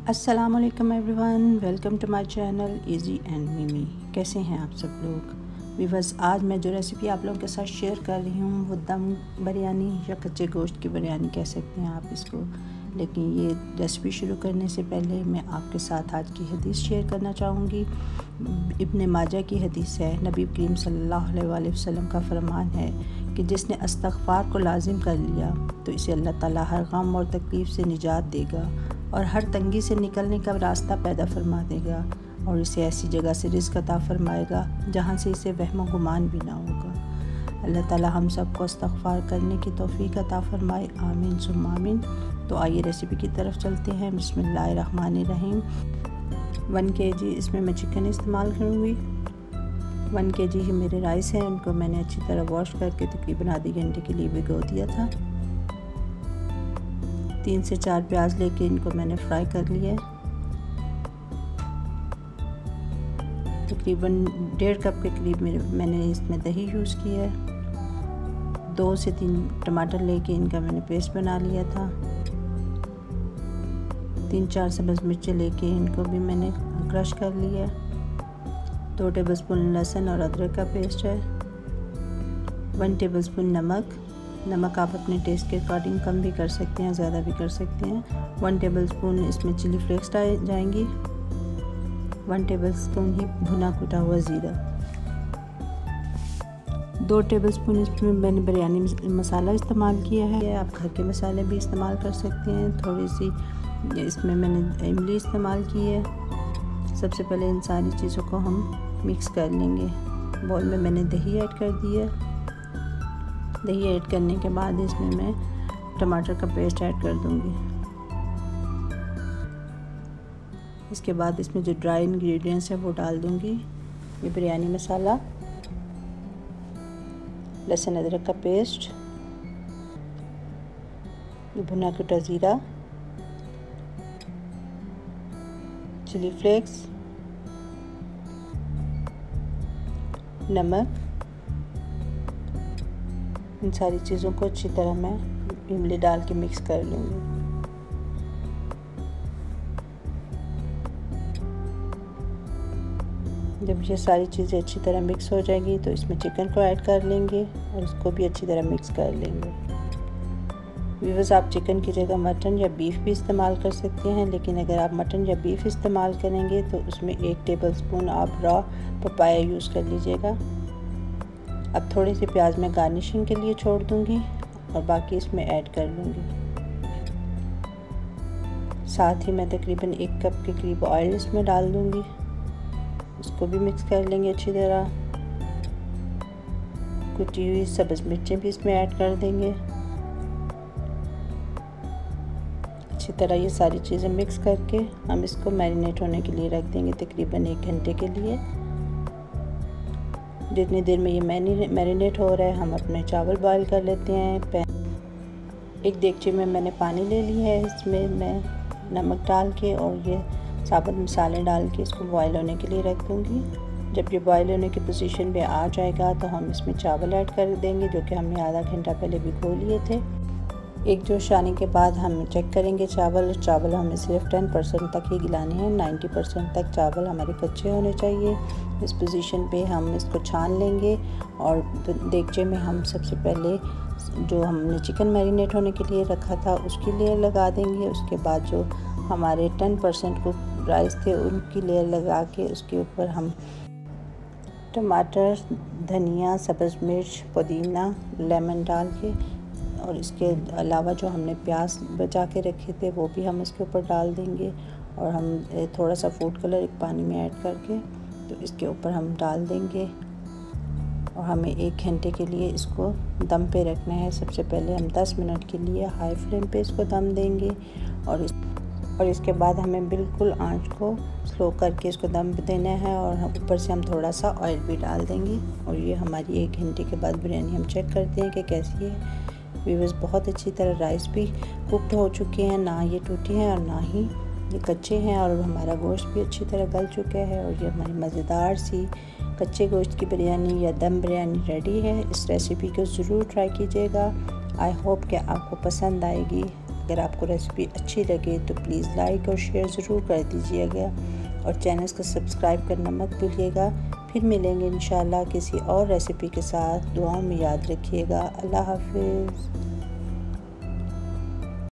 अस्सलामुअलैकुम everyone, welcome to my channel Easy and Mimi. कैसे हैं आप सब लोग? वीवर्स, आज मैं जो रेसिपी आप लोगों के साथ शेयर कर रही हूँ वो दम बिरयानी या कच्चे गोश्त की बिरयानी कह सकते हैं आप इसको। लेकिन ये रेसिपी शुरू करने से पहले मैं आपके साथ आज की हदीस शेयर करना चाहूँगी। इब्न माजा की हदीस है। नबी करीम सल्लल्लाहु अलैहि वसल्लम का फरमान है कि जिसने इस्तग़फ़ार को लाजिम कर लिया तो इसे अल्लाह ताला हर गम और तकलीफ़ से निजात देगा और हर तंगी से निकलने का रास्ता पैदा फरमा देगा और इसे ऐसी जगह से रिज़्क़ अता फरमाएगा जहाँ से इसे वहम गुमान भी ना होगा। अल्लाह ताला हम सबको इस्तग़फ़ार करने की तौफ़ीक़ अता फरमाए, आमीन सुम्मा आमीन। तो आइए रेसिपी की तरफ चलते हैं। बिस्मिल्लाहिर्रहमानिर्रहीम। 1 kg इसमें मैं चिकन इस्तेमाल करूँगी। 1 kg ही मेरे राइस हैं, उनको मैंने अच्छी तरह वॉश करके तकरीबन आधे घंटे के लिए भिगो दिया था। 3 से 4 प्याज लेके इनको मैंने फ्राई कर लिया है। तकरीबन 1.5 कप के करीब मैंने इसमें दही यूज़ किया है। 2 से 3 टमाटर लेके इनका मैंने पेस्ट बना लिया था। 3-4 सब्ज़ मिर्चें लेके इनको भी मैंने क्रश कर लिया है। 2 टेबलस्पून लहसुन और अदरक का पेस्ट है। 1 टेबलस्पून नमक आप अपने टेस्ट के अकॉर्डिंग कम भी कर सकते हैं, ज़्यादा भी कर सकते हैं। 1 टेबलस्पून इसमें चिली फ्लेक्स डाल जाएंगी। 1 टेबलस्पून ही भुना कुटा हुआ ज़ीरा। 2 टेबलस्पून इसमें मैंने बिरयानी मसाला इस्तेमाल किया है। आप घर के मसाले भी इस्तेमाल कर सकते हैं। थोड़ी सी इसमें मैंने इमली इस्तेमाल की है। सबसे पहले इन सारी चीज़ों को हम मिक्स कर लेंगे। बॉल में मैंने दही ऐड कर दिया। दही ऐड करने के बाद इसमें मैं टमाटर का पेस्ट ऐड कर दूंगी। इसके बाद इसमें जो ड्राई इंग्रेडिएंट्स है वो डाल दूंगी। ये बिरयानी मसाला, लहसुन अदरक का पेस्ट, भुना कुटा ज़ीरा, चिली फ्लेक्स, नमक। इन सारी चीज़ों को अच्छी तरह मैं इमली डाल के मिक्स कर लूँगी। जब ये सारी चीज़ें अच्छी तरह मिक्स हो जाएगी तो इसमें चिकन को ऐड कर लेंगे और इसको भी अच्छी तरह मिक्स कर लेंगे। व्यूअर्स, आप चिकन की जगह मटन या बीफ भी इस्तेमाल कर सकते हैं, लेकिन अगर आप मटन या बीफ इस्तेमाल करेंगे तो उसमें 1 टेबलस्पून आप रॉ पपाया यूज़ कर लीजिएगा। अब थोड़ी सी प्याज मैं गार्निशिंग के लिए छोड़ दूंगी और बाकी इसमें ऐड कर लूँगी। साथ ही मैं तकरीबन 1 कप के करीब ऑयल इसमें डाल दूंगी। इसको भी मिक्स कर लेंगे अच्छी तरह। कुटी हुई सब्ज़ मिर्चें भी इसमें ऐड कर देंगे। अच्छी तरह ये सारी चीज़ें मिक्स करके हम इसको मैरिनेट होने के लिए रख देंगे तकरीबन 1 घंटे के लिए। जितनी देर में ये मैरिनेट हो रहा है हम अपने चावल बॉईल कर लेते हैं। एक देगची में मैंने पानी ले लिया है, इसमें मैं नमक डाल के और ये साबुत मसाले डाल के इसको बॉईल होने के लिए रख दूँगी। जब ये बॉईल होने की पोजीशन पे आ जाएगा तो हम इसमें चावल ऐड कर देंगे जो कि हमने आधा घंटा पहले भिगो लिए थे। एक जोश आने के बाद हम चेक करेंगे चावल हमें सिर्फ 10% तक ही गिलाने हैं। 90% तक चावल हमारे कच्चे होने चाहिए। इस पोजीशन पे हम इसको छान लेंगे और देगचे में हम सबसे पहले जो हमने चिकन मैरिनेट होने के लिए रखा था उसकी लेयर लगा देंगे। उसके बाद जो हमारे 10% को राइस थे उनकी लेयर लगा के उसके ऊपर हम टमाटर, धनिया, सब्ज़ मिर्च, पुदीना, लेमन डाल के और इसके अलावा जो हमने प्याज बचा के रखे थे वो भी हम इसके ऊपर डाल देंगे और हम थोड़ा सा फूड कलर एक पानी में ऐड करके तो इसके ऊपर हम डाल देंगे और हमें 1 घंटे के लिए इसको दम पे रखना है। सबसे पहले हम 10 मिनट के लिए हाई फ्लेम पे इसको दम देंगे और इसके बाद हमें बिल्कुल आंच को स्लो करके इसको दम देना है और ऊपर से हम थोड़ा सा ऑयल भी डाल देंगे। और ये हमारी 1 घंटे के बाद बिरयानी हम चेक करते हैं कि कैसी है। व्यूअर्स, बहुत अच्छी तरह राइस भी कुकड हो चुके हैं, ना ये टूटे हैं और ना ही ये कच्चे हैं और हमारा गोश्त भी अच्छी तरह गल चुका है और ये हमारी मज़ेदार सी कच्चे गोश्त की बिरयानी या दम बिरयानी रेडी है। इस रेसिपी को ज़रूर ट्राई कीजिएगा। आई होप कि आपको पसंद आएगी। अगर आपको रेसिपी अच्छी लगे तो प्लीज़ लाइक और शेयर ज़रूर कर दीजिएगा और चैनल को सब्सक्राइब करना मत भूलिएगा। फिर मिलेंगे इंशाल्लाह किसी और रेसिपी के साथ। दुआ में याद रखिएगा। अल्लाह हाफ़िज़।